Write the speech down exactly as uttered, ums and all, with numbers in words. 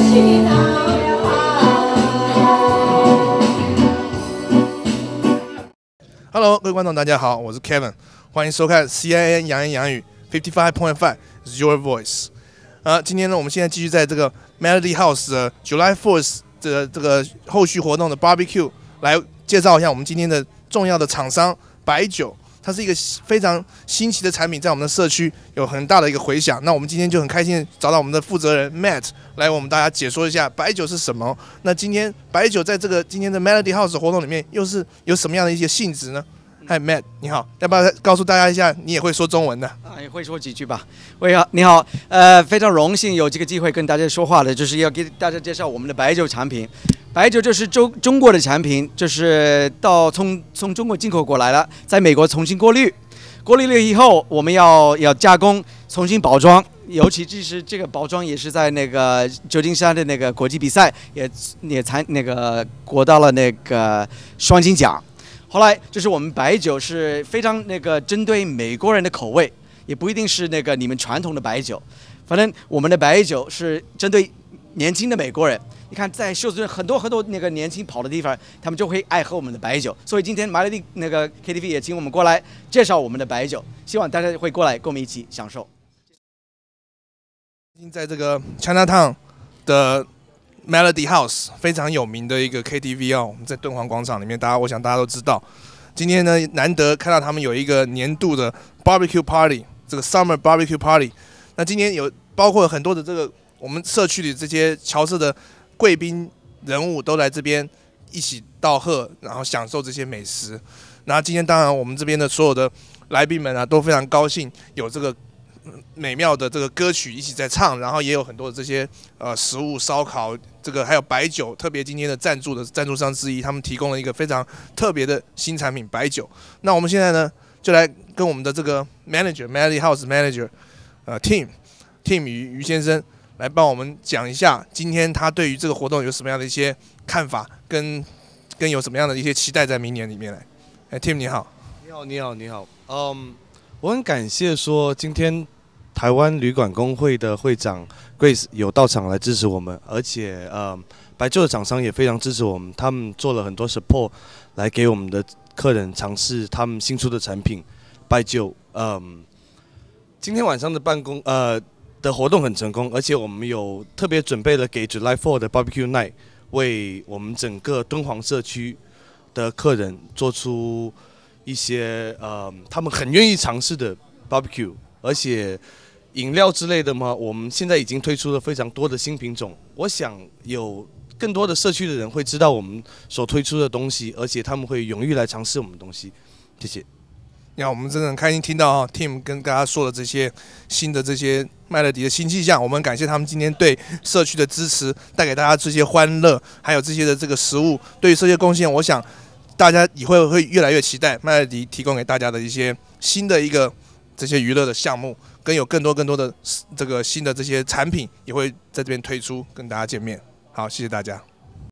Hello， 各位观众，大家好，我是 Kevin， 欢迎收看 C I N 洋言洋语 fifty-five point five is your voice。呃，今天呢，我们现在继续在这个 Melody House 的 July fourth 的这个后续活动的 Barbecue 来介绍一下我们今天的重要的厂商白酒。它是一个非常新奇的产品，在我们的社区有很大的一个回响。那我们今天就很开心找到我们的负责人 Matt 来为我们大家解说一下白酒是什么。那今天白酒在这个今天的 Melody House 活动里面又是有什么样的一些性质呢？嗨 ，Matt， 你好，要不要告诉大家一下，你也会说中文的？ 啊，也会说几句吧。喂，好，你好，呃，非常荣幸有这个机会跟大家说话的，就是要给大家介绍我们的白酒产品。白酒就是中中国的产品，就是到从从中国进口过来了，在美国重新过滤，过滤了以后，我们要要加工，重新包装。尤其就是这个包装也是在那个旧金山的那个国际比赛也也参那个获到了那个双金奖。后来就是我们白酒是非常那个针对美国人的口味，也不一定是那个你们传统的白酒，反正我们的白酒是针对年轻的美国人。你看在休斯顿很多很多那个年轻跑的地方，他们就会爱喝我们的白酒。所以今天马勒蒂那个 K T V 也请我们过来介绍我们的白酒，希望大家会过来跟我们一起享受。 在这个 Chinatown 的 Melody House 非常有名的一个 K T V 哦，我们在敦煌广场里面，大家我想大家都知道。今天呢，难得看到他们有一个年度的 Barbecue Party， 这个 Summer Barbecue Party。那今天有包括很多的这个我们社区里这些侨社的贵宾人物都来这边一起道贺，然后享受这些美食。那今天当然我们这边的所有的来宾们啊，都非常高兴有这个美妙的这个歌曲一起在唱，然后也有很多的这些呃食物烧烤，这个还有白酒，特别今天的赞助的赞助商之一，他们提供了一个非常特别的新产品白酒。那我们现在呢，就来跟我们的这个 manager Melody House manager 呃 Tim Tim 于于先生来帮我们讲一下，今天他对于这个活动有什么样的一些看法，跟跟有什么样的一些期待在明年里面来。哎 ，Tim 你好， 你好，你好，你好，嗯，我很感谢说今天台湾旅馆工会的会长 Grace 有到场来支持我们，而且呃，白酒的厂商也非常支持我们，他们做了很多 support 来给我们的客人尝试他们新出的产品白酒。嗯，今天晚上的办公呃的活动很成功，而且我们有特别准备了给 July fourth 的 Barbecue Night， 为我们整个敦煌社区的客人做出一些呃他们很愿意尝试的 Barbecue， 而且饮料之类的嘛，我们现在已经推出了非常多的新品种。我想有更多的社区的人会知道我们所推出的东西，而且他们会勇于来尝试我们的东西。谢谢。 你好，我们真的很开心听到啊 ，Tim 跟大家说的这些新的这些麦乐迪的新气象，我们感谢他们今天对社区的支持，带给大家这些欢乐，还有这些的这个食物对于社区贡献。我想大家以后会越来越期待麦乐迪提供给大家的一些新的一个这些娱乐的项目，跟有更多更多的这个新的这些产品也会在这边推出，跟大家见面。好，谢谢大家。